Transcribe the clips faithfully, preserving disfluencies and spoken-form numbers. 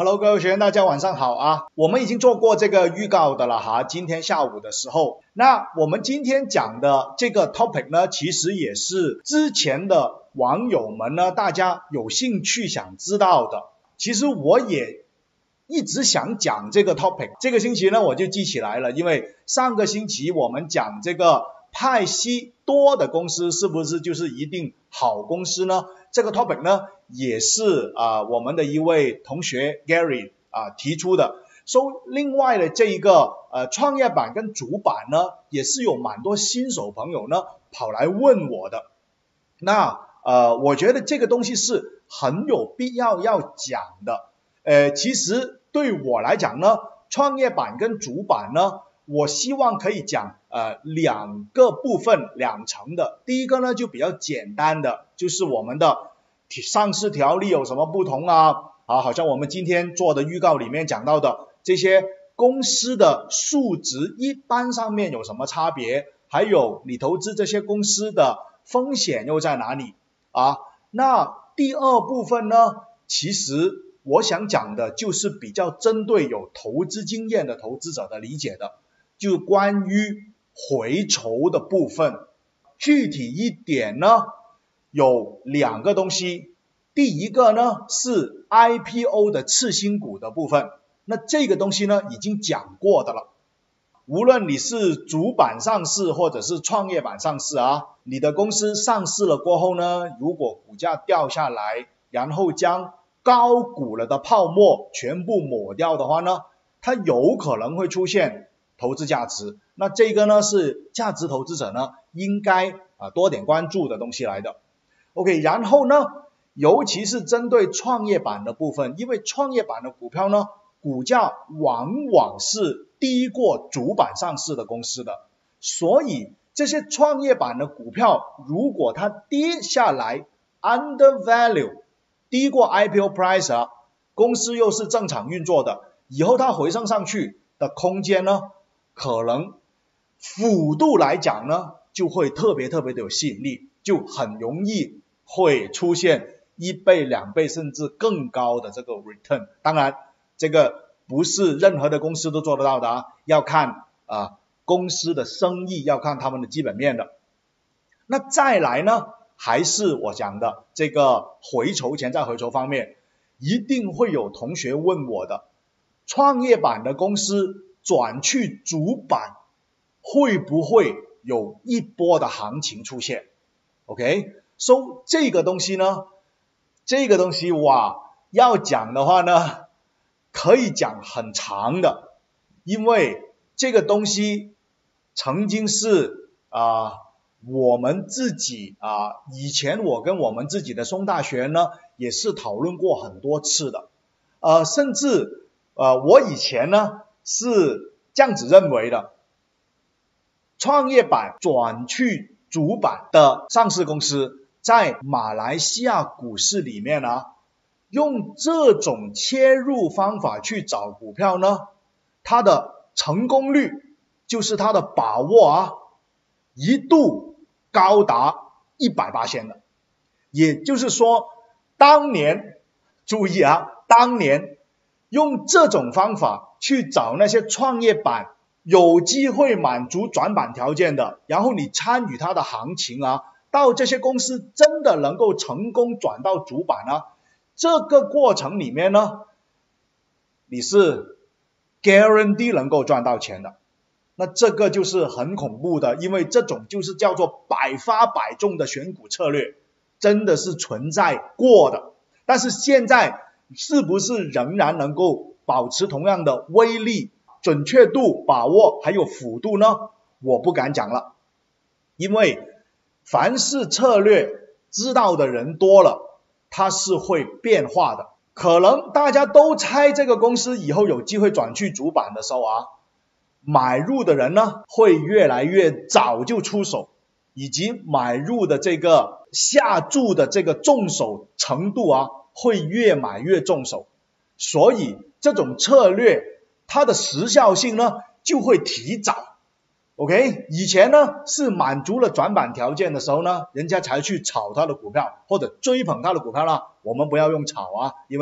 Hello， 各位学员，大家晚上好啊！我们已经做过这个预告的了哈，今天下午的时候，那我们今天讲的这个 topic 呢，其实也是之前的网友们呢，大家有兴趣想知道的。其实我也一直想讲这个 topic， 这个星期呢我就记起来了，因为上个星期我们讲这个派息多的公司是不是就是一定好公司呢？这个 topic 呢也是啊、呃、我们的一位同学 Gary 啊、呃、提出的。所以另外的这一个呃创业板跟主板呢，也是有蛮多新手朋友呢跑来问我的。那呃我觉得这个东西是很有必要要讲的。呃其实对我来讲呢，创业板跟主板呢，我希望可以讲呃两个部分两层的。第一个呢就比较简单的，就是我们的上市条例有什么不同啊，啊好像我们今天做的预告里面讲到的这些公司的数值一般上面有什么差别，还有你投资这些公司的风险又在哪里啊。那第二部分呢，其实我想讲的就是比较针对有投资经验的投资者的理解的，就关于回酬的部分。具体一点呢，有两个东西。第一个呢是 I P O 的次新股的部分，那这个东西呢已经讲过的了。无论你是主板上市或者是创业板上市啊，你的公司上市了过后呢，如果股价掉下来，然后将高股了的泡沫全部抹掉的话呢，它有可能会出现投资价值。那这个呢是价值投资者呢应该啊多点关注的东西来的。OK， 然后呢，尤其是针对创业板的部分，因为创业板的股票呢，股价往往是低过主板上市的公司的，所以这些创业板的股票如果它跌下来 under value 低过 I P O price 啊，公司又是正常运作的，以后它回升上去的空间呢，可能幅度来讲呢就会特别特别的有吸引力，就很容易会出现一倍两倍甚至更高的这个 return。 当然这个不是任何的公司都做得到的啊，要看啊、呃、公司的生意，要看他们的基本面的。那再来呢，还是我讲的这个回酬潜在回酬方面，一定会有同学问我的，创业板的公司转去主板会不会有一波的行情出现 ？OK， so 这个东西呢，这个东西哇，要讲的话呢，可以讲很长的，因为这个东西曾经是啊、呃、我们自己啊、呃、以前我跟我们自己的松大学呢也是讨论过很多次的，呃甚至呃我以前呢是这样子认为的，创业板转去主板的上市公司在马来西亚股市里面啊，用这种切入方法去找股票呢，它的成功率就是它的把握啊，一度高达 百分之百 的。也就是说当年注意啊，当年用这种方法去找那些创业板有机会满足转板条件的，然后你参与它的行情啊，到这些公司真的能够成功转到主板啊，这个过程里面呢，你是 guarantee 能够赚到钱的。那这个就是很恐怖的，因为这种就是叫做百发百中的选股策略，真的是存在过的。但是现在是不是仍然能够保持同样的威力、准确度、把握还有幅度呢？我不敢讲了，因为凡是策略知道的人多了，它是会变化的。可能大家都猜这个公司以后有机会转去主板的时候啊，买入的人呢会越来越早就出手，以及买入的这个下注的这个重手程度啊会越买越重手，所以这种策略它的时效性呢就会提早。OK， 以前呢是满足了转板条件的时候呢，人家才去炒他的股票或者追捧他的股票啦。我们不要用炒啊，因为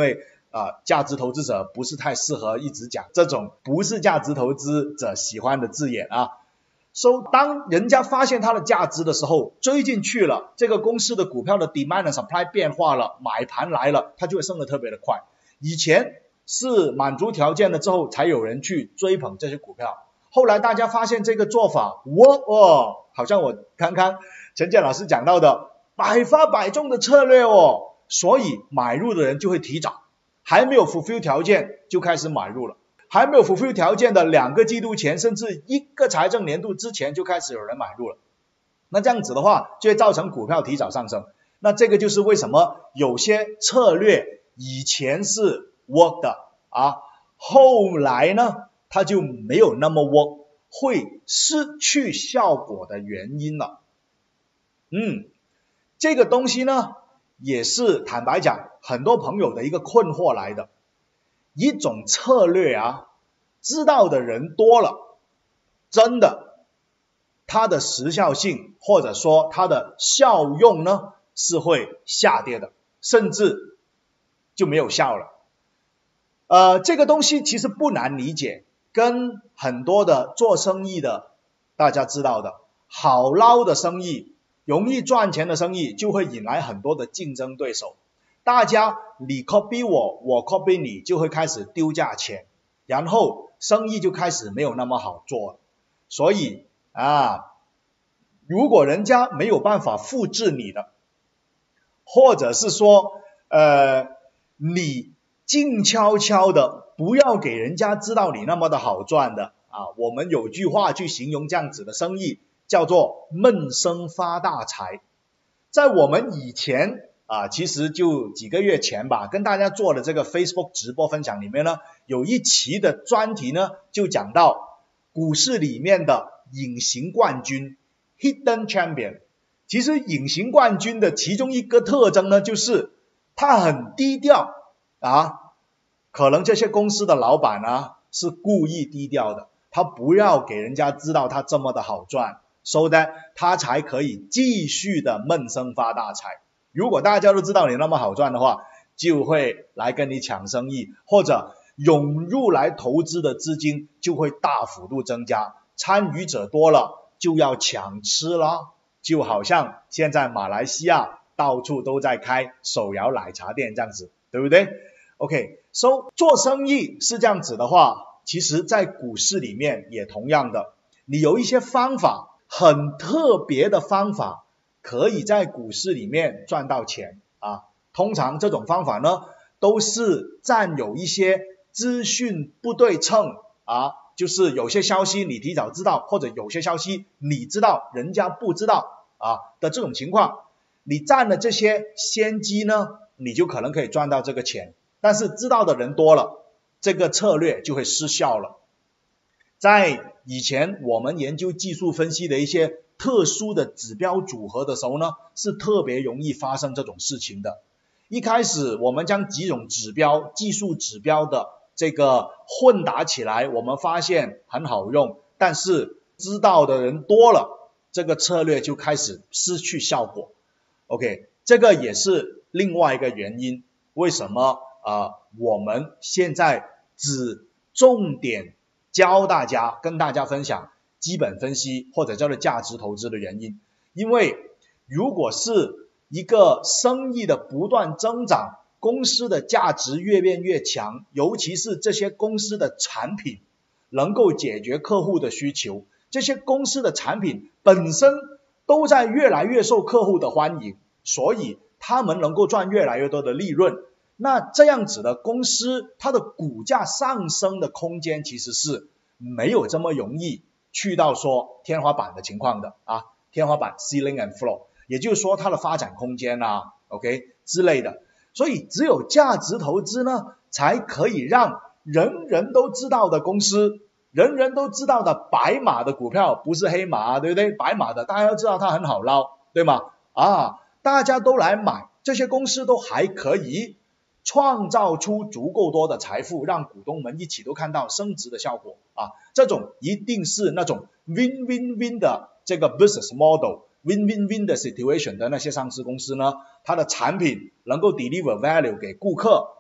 啊，价值投资者不是太适合一直讲这种不是价值投资者喜欢的字眼啊。So 当人家发现它的价值的时候，追进去了，这个公司的股票的 demand and supply 变化了，买盘来了，它就会升得特别的快。以前是满足条件了之后才有人去追捧这些股票，后来大家发现这个做法 work 哦，好像我刚刚陈建老师讲到的百发百中的策略哦，所以买入的人就会提早，还没有 fulfill 条件就开始买入了，还没有 fulfill 条件的两个季度前甚至一个财政年度之前就开始有人买入了，那这样子的话就会造成股票提早上升。那这个就是为什么有些策略以前是 work 的啊，后来呢它就没有那么 work， 会失去效果的原因了。嗯，这个东西呢也是坦白讲很多朋友的一个困惑来的。一种策略啊，知道的人多了，真的它的时效性或者说它的效用呢是会下跌的，甚至就没有效了。呃，这个东西其实不难理解，跟很多的做生意的大家知道的好捞的生意，容易赚钱的生意就会引来很多的竞争对手，大家你 copy 我，我 copy 你，就会开始丢价钱，然后生意就开始没有那么好做了。所以啊，如果人家没有办法复制你的，或者是说呃你静悄悄的，不要给人家知道你那么的好赚的啊，我们有句话去形容这样子的生意，叫做闷声发大财。在我们以前啊，其实就几个月前吧，跟大家做的这个 Facebook 直播分享里面呢，有一期的专题呢，就讲到股市里面的隐形冠军 Hidden Champion。 其实隐形冠军的其中一个特征呢，就是他很低调啊，可能这些公司的老板啊是故意低调的，他不要给人家知道他这么的好赚， so that 他才可以继续的闷声发大财。如果大家都知道你那么好赚的话，就会来跟你抢生意，或者涌入来投资的资金就会大幅度增加，参与者多了就要抢吃了，就好像现在马来西亚到处都在开手摇奶茶店这样子，对不对？ OK， so 做生意是这样子的话，其实在股市里面也同样的，你有一些方法，很特别的方法，可以在股市里面赚到钱啊。通常这种方法呢，都是占有一些资讯不对称啊，就是有些消息你提早知道，或者有些消息你知道人家不知道啊的这种情况，你占了这些先机呢，你就可能可以赚到这个钱。但是知道的人多了，这个策略就会失效了。在以前我们研究技术分析的一些特殊的指标组合的时候呢，是特别容易发生这种事情的。一开始我们将几种指标，技术指标的这个混打起来，我们发现很好用，但是知道的人多了，这个策略就开始失去效果。 OK， 这个也是另外一个原因，为什么呃我们现在只重点教大家，跟大家分享基本分析或者叫做价值投资的原因。因为如果是一个生意的不断增长，公司的价值越变越强，尤其是这些公司的产品能够解决客户的需求，这些公司的产品本身都在越来越受客户的欢迎，所以他们能够赚越来越多的利润。那这样子的公司，它的股价上升的空间其实是没有这么容易去到说天花板的情况的啊，天花板 ceiling and floor， 也就是说它的发展空间啊 OK 之类的。所以只有价值投资呢，才可以让人人都知道的公司，人人都知道的白马的股票，不是黑马，对不对？白马的大家都知道它很好捞，对吗？啊，大家都来买，这些公司都还可以创造出足够多的财富，让股东们一起都看到升值的效果啊！这种一定是那种 win win win 的这个 business model， win win win 的 situation 的那些上市公司呢，它的产品能够 deliver value 给顾客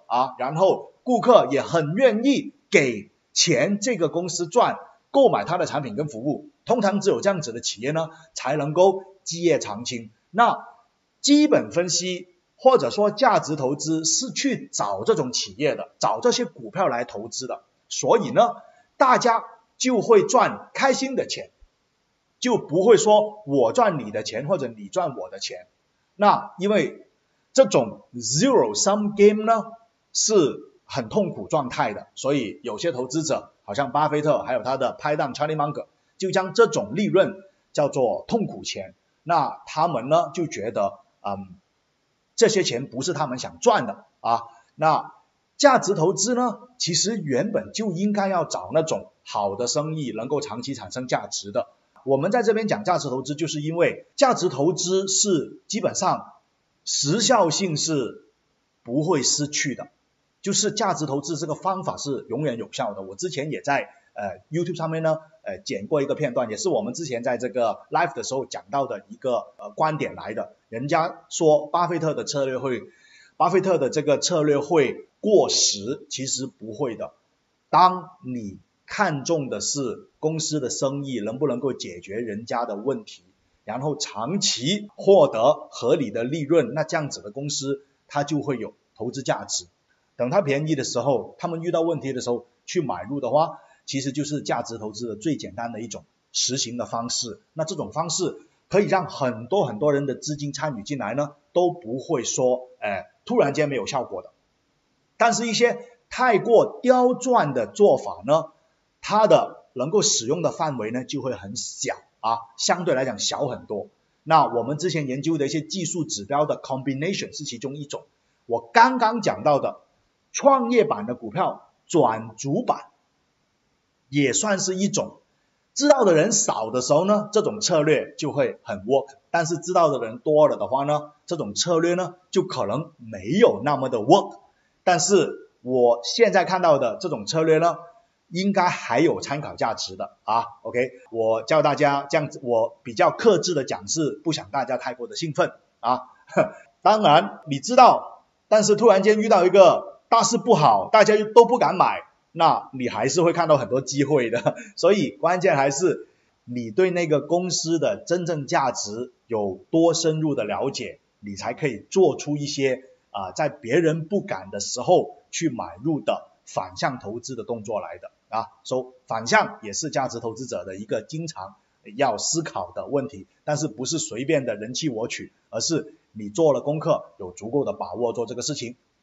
啊，然后顾客也很愿意给钱这个公司赚，购买它的产品跟服务，通常只有这样子的企业呢，才能够基业长青。那基本分析或者说价值投资是去找这种企业的，找这些股票来投资的，所以呢，大家就会赚开心的钱，就不会说我赚你的钱或者你赚我的钱。那因为这种 zero sum game 呢是很痛苦状态的，所以有些投资者好像巴菲特还有他的拍档 Charlie Munger 就将这种利润叫做痛苦钱。那他们呢就觉得嗯，这些钱不是他们想赚的啊。那价值投资呢其实原本就应该要找那种好的生意能够长期产生价值的。我们在这边讲价值投资，就是因为价值投资是基本上时效性是不会失去的，就是价值投资这个方法是永远有效的。我之前也在呃 YouTube 上面呢呃剪过一个片段，也是我们之前在这个 live 的时候讲到的一个呃观点来的。人家说巴菲特的策略会巴菲特的这个策略会过时，其实不会的。当你看重的是公司的生意能不能够解决人家的问题，然后长期获得合理的利润，那这样子的公司它就会有投资价值。等它便宜的时候，他们遇到问题的时候去买入的话，其实就是价值投资的最简单的一种实行的方式。那这种方式可以让很多很多人的资金参与进来呢，都不会说呃突然间没有效果的。但是一些太过刁钻的做法呢，它的能够使用的范围呢就会很小啊，相对来讲小很多。那我们之前研究的一些技术指标的 combination 是其中一种。我刚刚讲到的创业板的股票转主板也算是一种。知道的人少的时候呢，这种策略就会很 work， 但是知道的人多了的话呢，这种策略呢就可能没有那么的 work。 但是我现在看到的这种策略呢应该还有参考价值的啊 OK， 我教大家这样子，我比较克制的讲是不想大家太过的兴奋啊。当然你知道，但是突然间遇到一个大势不好，大家都不敢买，那你还是会看到很多机会的。所以关键还是你对那个公司的真正价值有多深入的了解，你才可以做出一些啊、呃，在别人不敢的时候去买入的反向投资的动作来的啊。所以反向也是价值投资者的一个经常要思考的问题，但是不是随便的人气我取，而是你做了功课，有足够的把握做这个事情，